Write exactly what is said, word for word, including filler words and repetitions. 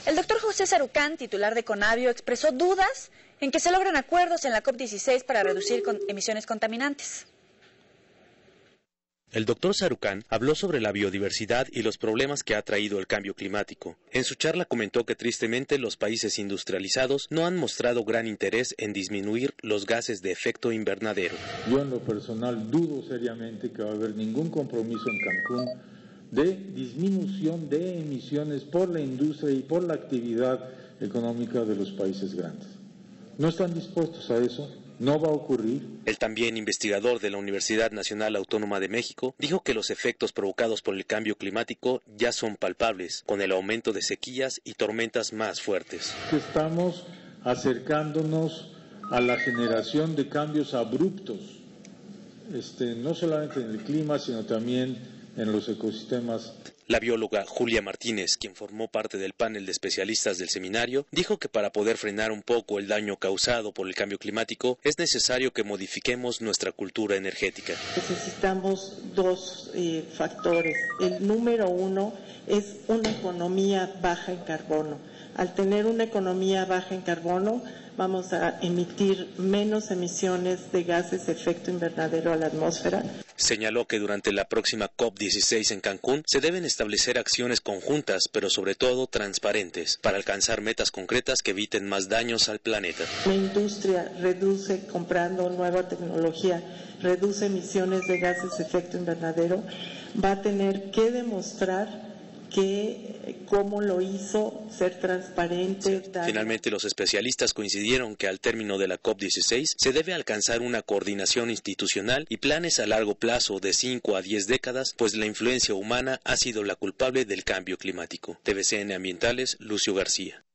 El doctor José Sarucán, titular de Conavio, expresó dudas en que se logren acuerdos en la COP dieciséis para reducir con emisiones contaminantes. El doctor Sarucán habló sobre la biodiversidad y los problemas que ha traído el cambio climático. En su charla comentó que tristemente los países industrializados no han mostrado gran interés en disminuir los gases de efecto invernadero. Yo en lo personal dudo seriamente que va a haber ningún compromiso en Cancún de disminución de emisiones por la industria y por la actividad económica de los países grandes. No están dispuestos a eso. No va a ocurrir. El también investigador de la Universidad Nacional Autónoma de México dijo que los efectos provocados por el cambio climático ya son palpables, con el aumento de sequías y tormentas más fuertes. Estamos acercándonos a la generación de cambios abruptos, este, no solamente en el clima, sino también en los ecosistemas. La bióloga Julia Martínez, quien formó parte del panel de especialistas del seminario, dijo que para poder frenar un poco el daño causado por el cambio climático es necesario que modifiquemos nuestra cultura energética. Necesitamos dos eh, factores. El número uno es una economía baja en carbono. Al tener una economía baja en carbono, vamos a emitir menos emisiones de gases de efecto invernadero a la atmósfera. Señaló que durante la próxima COP dieciséis en Cancún se deben establecer acciones conjuntas, pero sobre todo transparentes, para alcanzar metas concretas que eviten más daños al planeta. La industria reduce, comprando nueva tecnología, reduce emisiones de gases de efecto invernadero, va a tener que demostrar que cómo lo hizo, ser transparente. Dar... Finalmente, los especialistas coincidieron que al término de la COP dieciséis se debe alcanzar una coordinación institucional y planes a largo plazo de cinco a diez décadas, pues la influencia humana ha sido la culpable del cambio climático. T V C N Ambientales, Lucio García.